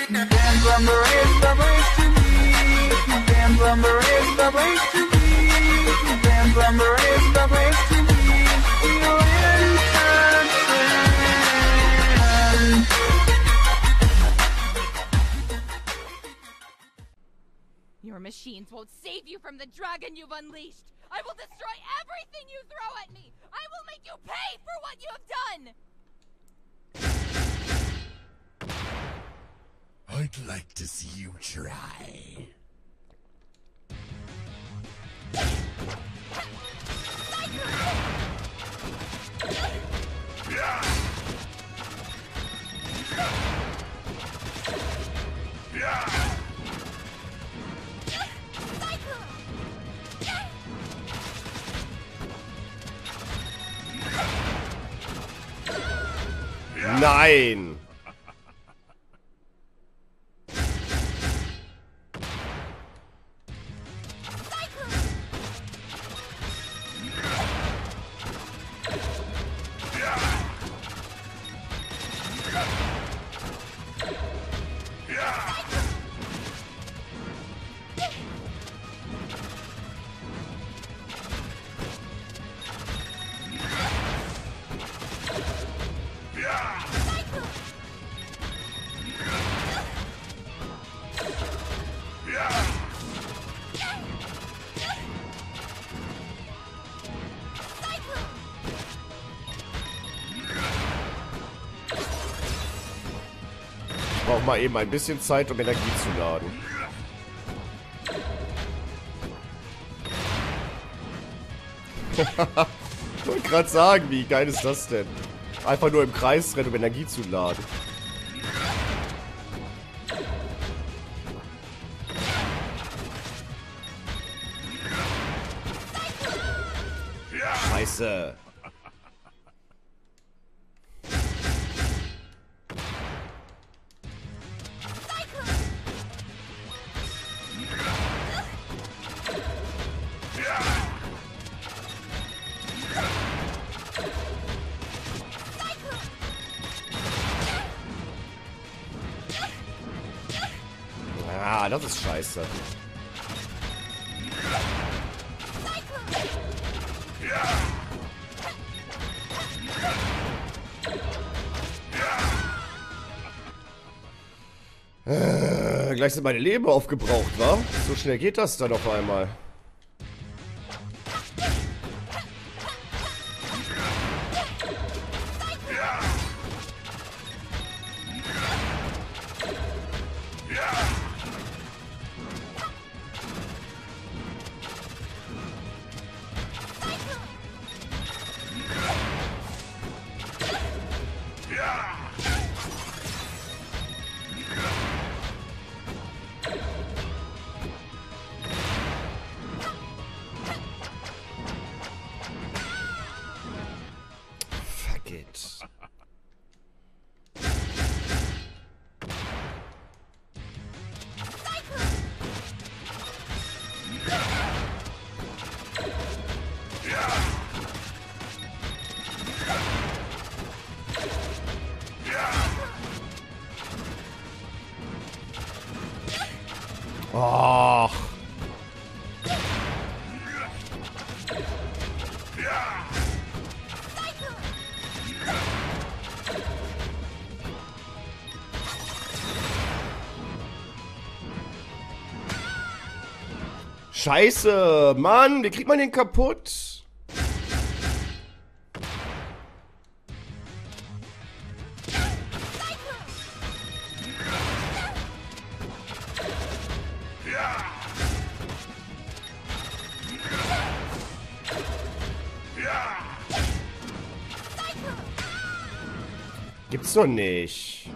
Damn lumber is the place to be. Damn lumber is the place to be. Damn lumber is the place to be. Feel entertained. Your machines won't save you from the dragon you've unleashed. I will destroy everything you throw at me. I will make you pay for what you have done. I'd like to see you try. Nein! Ich brauche mal eben ein bisschen Zeit, um Energie zu laden. Ich wollte gerade sagen, wie geil ist das denn? Einfach nur im Kreis rennen, um Energie zu laden. Scheiße. Ah, das ist scheiße. Gleich sind meine Leben aufgebraucht, wa? So schnell geht das dann auf einmal. Fuck it. Och. Scheiße, Mann, wie kriegt man den kaputt? Gibt's doch nicht.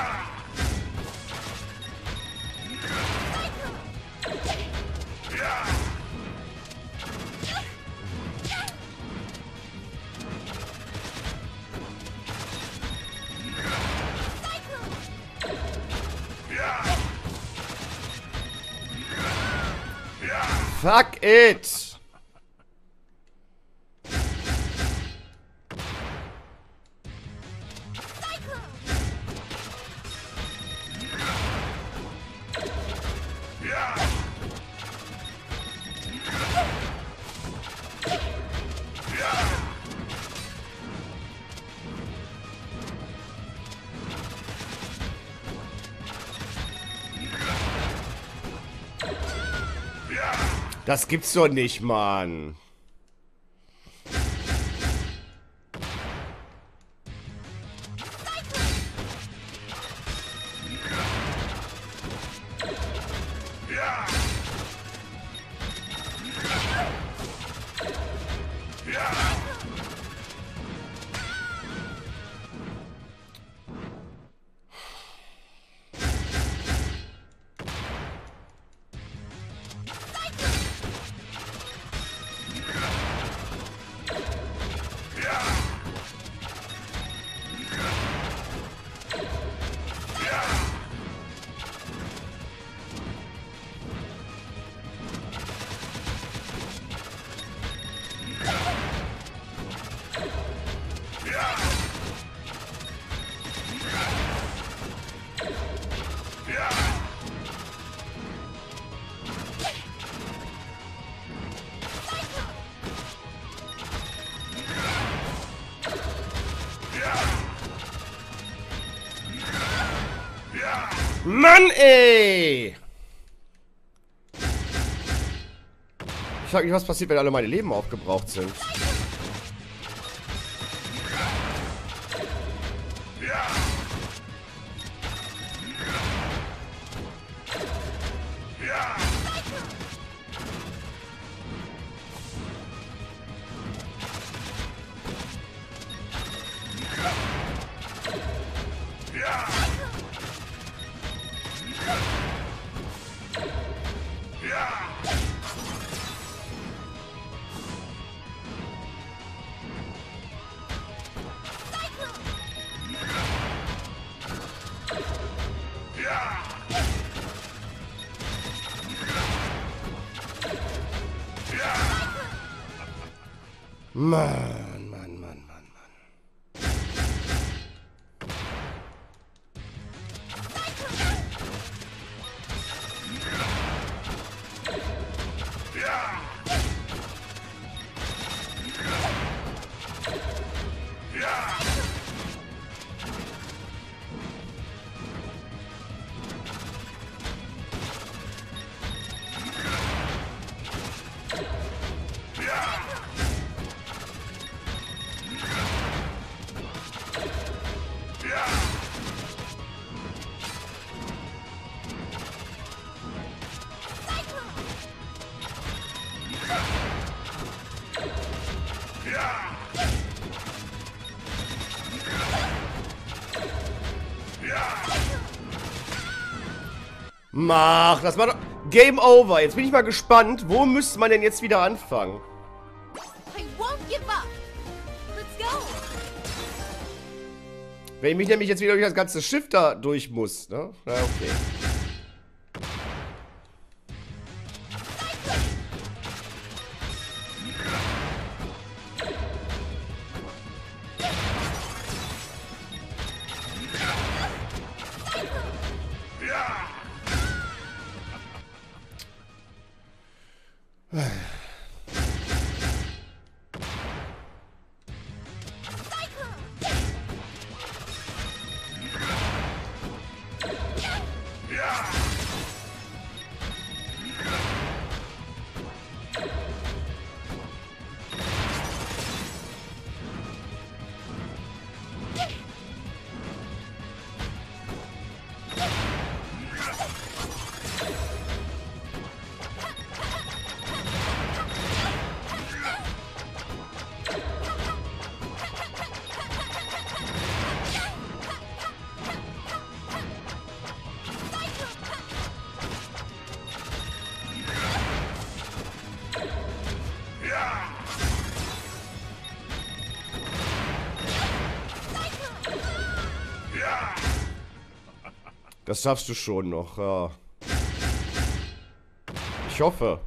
Fuck it! Das gibt's doch nicht, Mann. Mann, ey! Ich frage mich, was passiert, wenn alle meine Leben aufgebraucht sind. Mann, Mann, Mann, Mann, Mann. Mach, das war doch... Game over. Jetzt bin ich mal gespannt, wo müsste man denn jetzt wieder anfangen? I won't give up. Let's go. Wenn ich mich nämlich jetzt wieder durch das ganze Schiff da durch muss, ne? Na, okay. Das schaffst du schon noch, ja. Ich hoffe.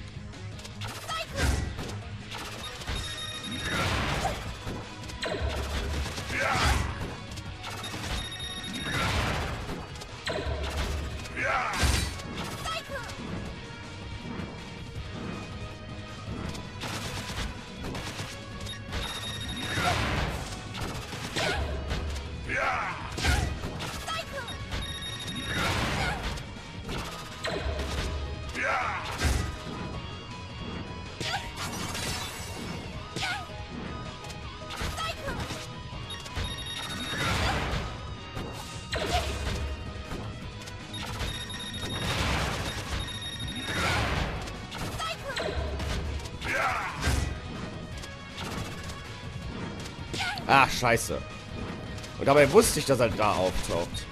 Ach, scheiße. Und dabei wusste ich, dass er da auftaucht.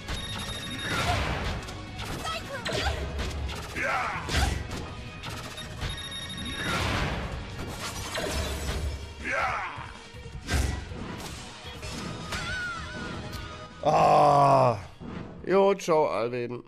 Ah. Jo, ciao, Alvin.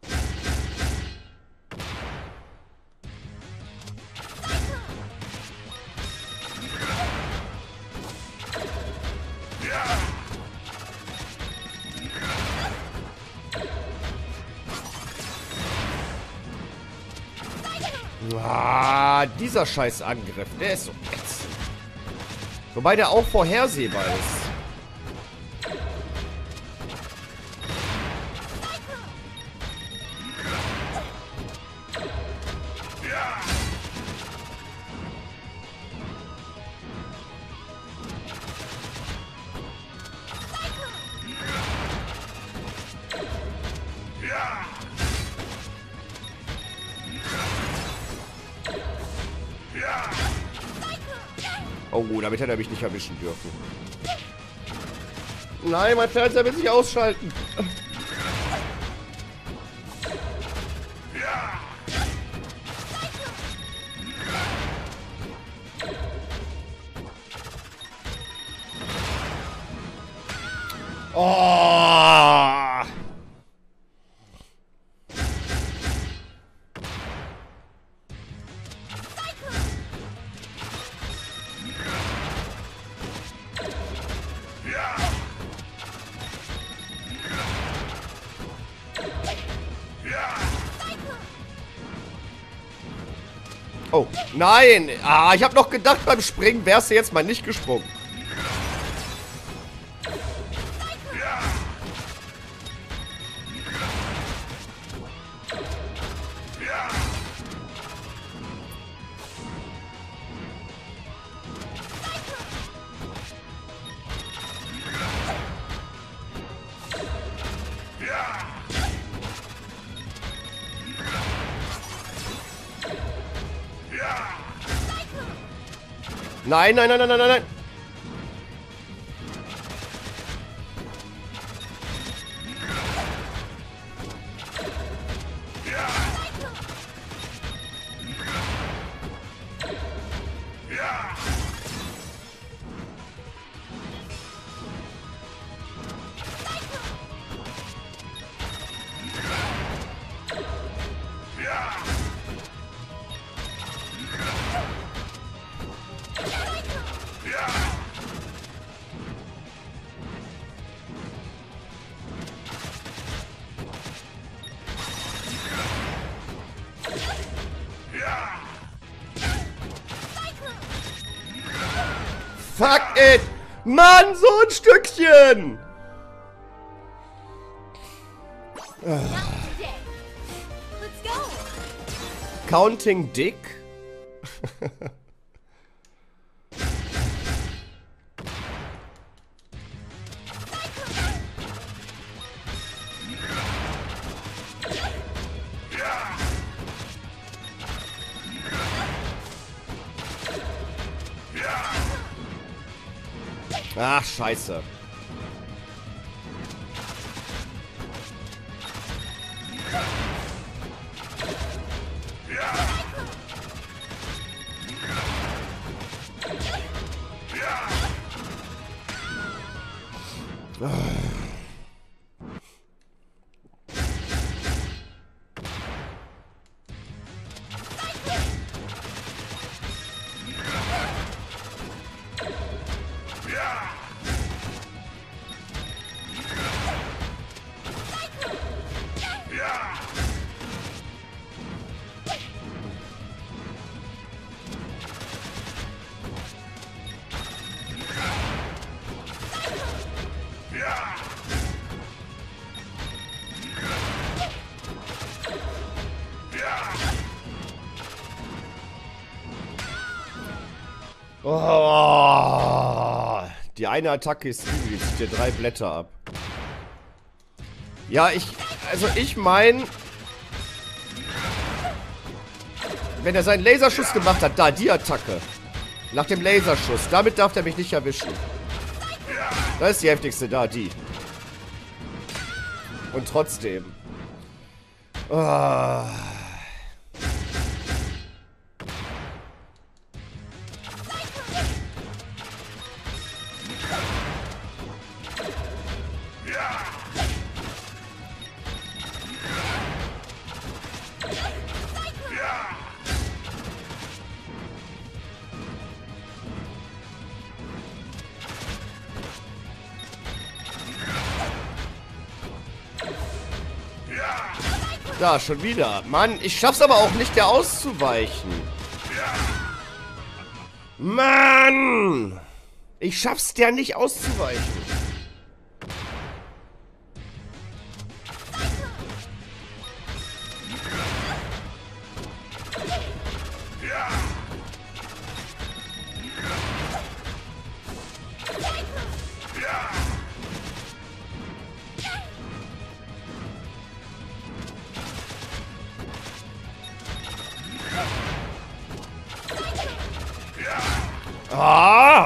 Ah, dieser scheiß Angriff, der ist so ätzend. Wobei der auch vorhersehbar ist. Oh, damit hätte er mich nicht erwischen dürfen. Nein, mein Fernseher will sich ausschalten. Oh! Oh, nein! Ah, ich habe noch gedacht, beim Springen wärst du jetzt mal nicht gesprungen. Nein, nein, nein, nein, nein, nein. Fuck it! Mann, so ein Stückchen! Counting Dick? Ach, scheiße. Oh, die eine Attacke ist übel. Jetzt zieht dir 3 Blätter ab. Ja, ich meine... Wenn er seinen Laserschuss gemacht hat, da, die Attacke. Nach dem Laserschuss. Damit darf er mich nicht erwischen. Das ist die heftigste da, die. Und trotzdem. Ah. Da, schon wieder. Mann, ich schaff's aber auch nicht, der auszuweichen. Mann! Ich schaff's, der nicht auszuweichen. Ah!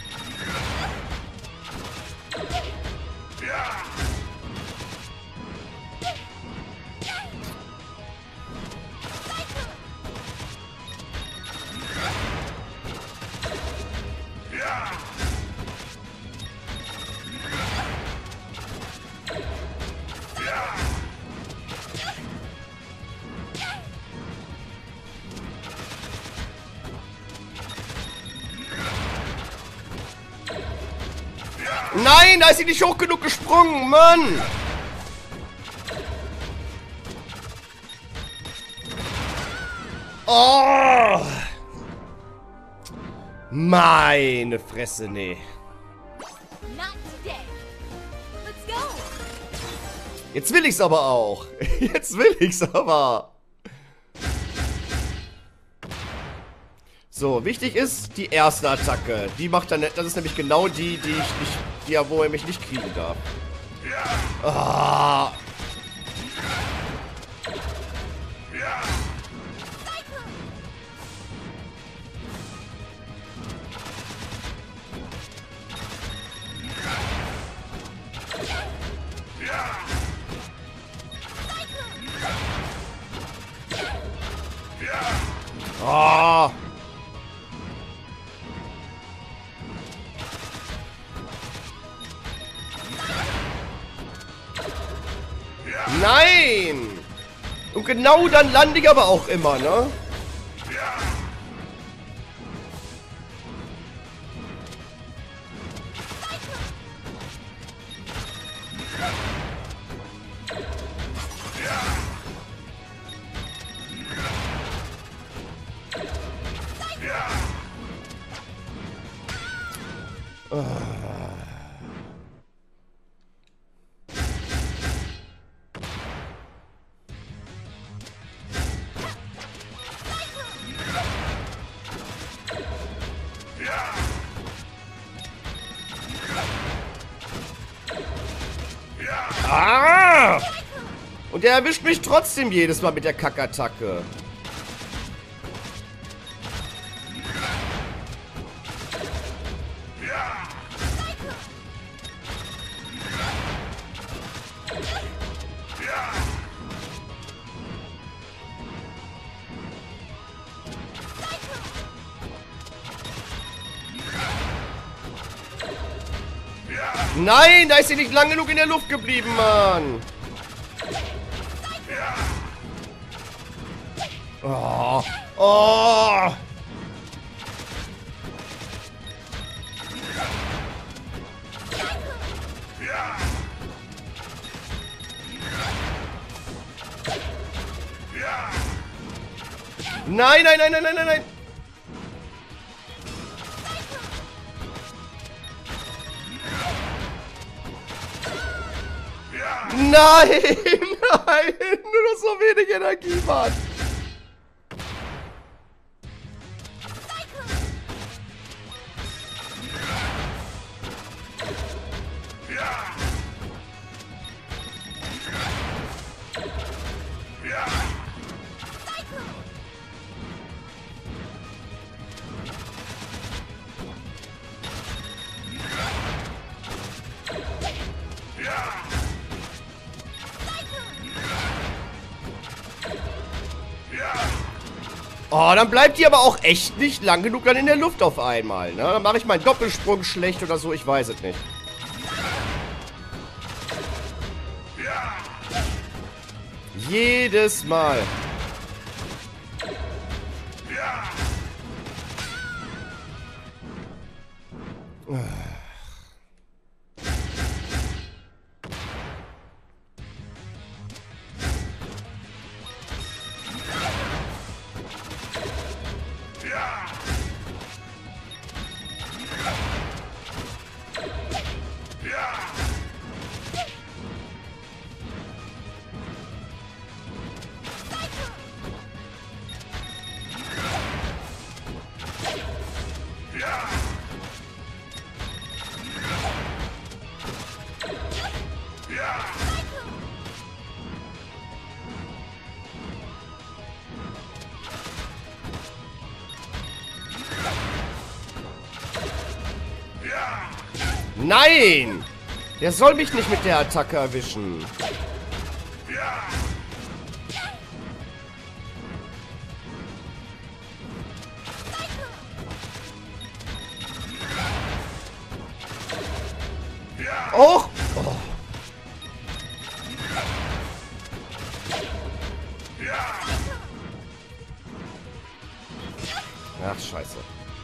Nein, da ist sie nicht hoch genug gesprungen, Mann! Oh! Meine Fresse, nee. Jetzt will ich's aber auch. Jetzt will ich's aber. So, wichtig ist die erste Attacke. Die macht dann, das ist nämlich genau die, die ich nicht, die, wo er mich nicht kriegen darf. Ah. Ah. Nein! Und genau dann lande ich aber auch immer, ne? Ah! Und der erwischt mich trotzdem jedes Mal mit der Kackattacke. Nein, da ist sie nicht lang genug in der Luft geblieben, Mann. Oh. Oh. Nein, nein, nein, nein, nein, nein, nein. Nein, nein, nur noch so wenig Energie, Mann. Oh, dann bleibt die aber auch echt nicht lang genug dann in der Luft auf einmal, ne? Dann mache ich meinen Doppelsprung schlecht oder so, ich weiß es nicht. Jedes Mal. Nein! Der soll mich nicht mit der Attacke erwischen. Och! Oh. Ach, scheiße.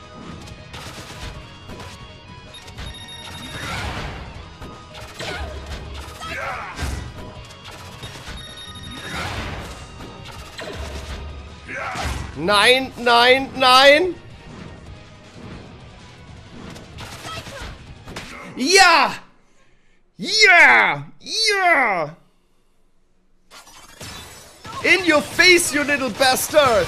Nein, nein, nein! Ja! Ja! Ja! In your face, you little bastard!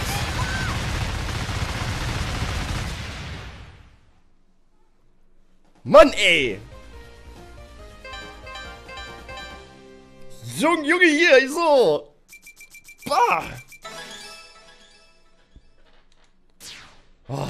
Mann, ey! Junge hier, so! Bah! Oh.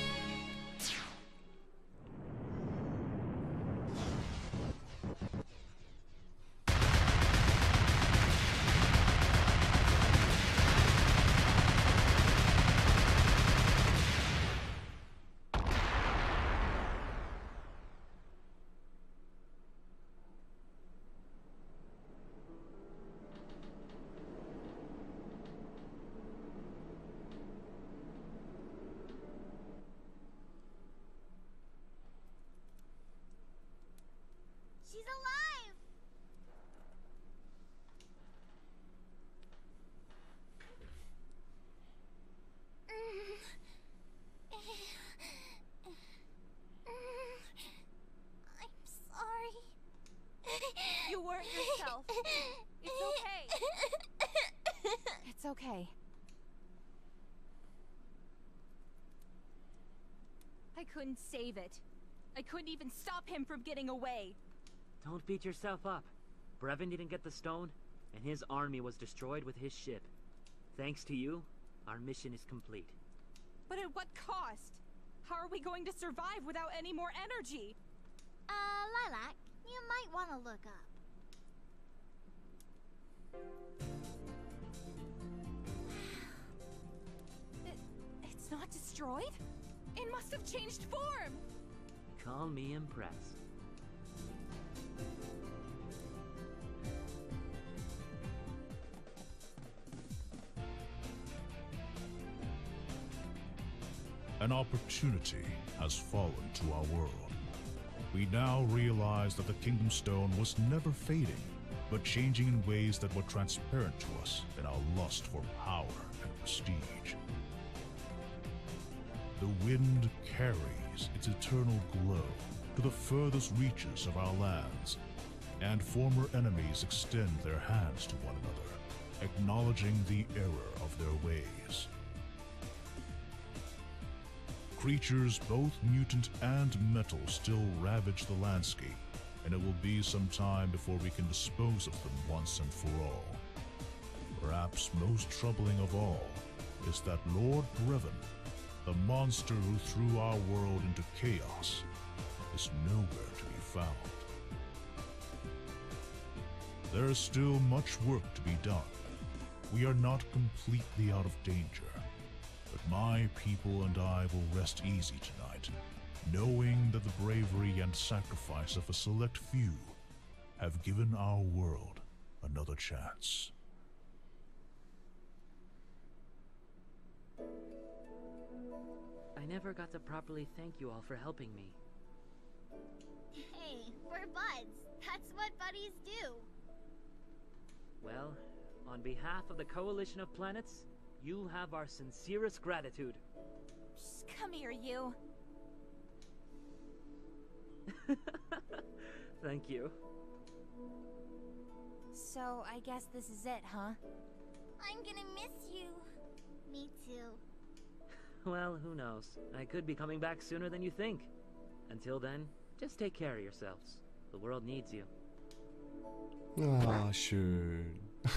She's alive! I'm sorry. You weren't yourself. It's okay. It's okay. I couldn't save it. I couldn't even stop him from getting away. Don't beat yourself up. Brevin didn't get the stone, and his army was destroyed with his ship. Thanks to you, our mission is complete. But at what cost? How are we going to survive without any more energy? Lilac, you might want to look up. It's not destroyed? It must have changed form! Call me impressed. An opportunity has fallen to our world. We now realize that the Kingdom Stone was never fading, but changing in ways that were transparent to us in our lust for power and prestige. The wind carries its eternal glow to the furthest reaches of our lands, and former enemies extend their hands to one another, acknowledging the error of their ways. Creatures, both mutant and metal, still ravage the landscape, and it will be some time before we can dispose of them once and for all. Perhaps most troubling of all is that Lord Brevin, the monster who threw our world into chaos, is nowhere to be found. There is still much work to be done. We are not completely out of danger, But my people and I will rest easy tonight, knowing that the bravery and sacrifice of a select few have given our world another chance. I never got to properly thank you all for helping me. Hey, we're buds. That's what buddies do. Well, on behalf of the Coalition of Planets, you have our sincerest gratitude. Just come here, you. Thank you. So, I guess this is it, huh? I'm gonna miss you. Me too. Well, who knows? I could be coming back sooner than you think. Until then, just take care of yourselves. The world needs you. Ah, schön.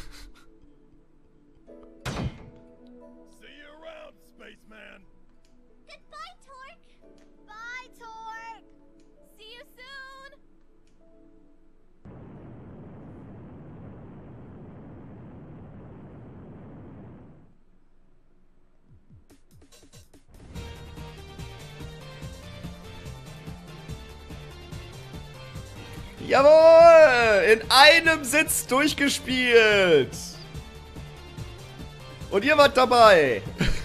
See you around, spaceman. Goodbye, Torque. Bye, Torque. See you soon! Jawohl! In einem Sitz durchgespielt! Und ihr wart dabei!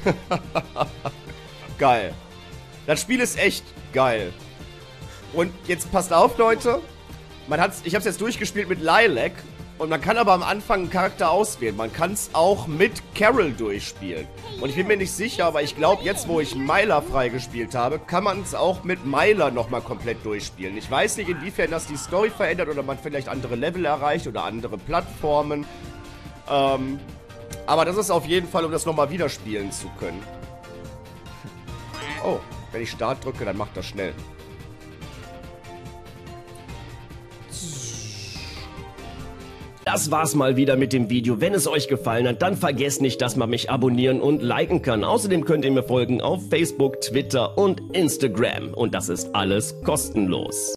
Geil. Das Spiel ist echt geil. Und jetzt passt auf, Leute. Ich hab's jetzt durchgespielt mit Lilac. Und man kann aber am Anfang einen Charakter auswählen. Man kann es auch mit Carol durchspielen. Und ich bin mir nicht sicher, aber ich glaube, jetzt wo ich Myla freigespielt habe, kann man es auch mit Myla nochmal komplett durchspielen. Ich weiß nicht, inwiefern das die Story verändert oder man vielleicht andere Level erreicht oder andere Plattformen. Aber das ist auf jeden Fall, um das nochmal wieder spielen zu können. Oh, wenn ich Start drücke, dann macht das schnell. Das war's mal wieder mit dem Video. Wenn es euch gefallen hat, dann vergesst nicht, dass man mich abonnieren und liken kann. Außerdem könnt ihr mir folgen auf Facebook, Twitter und Instagram. Und das ist alles kostenlos.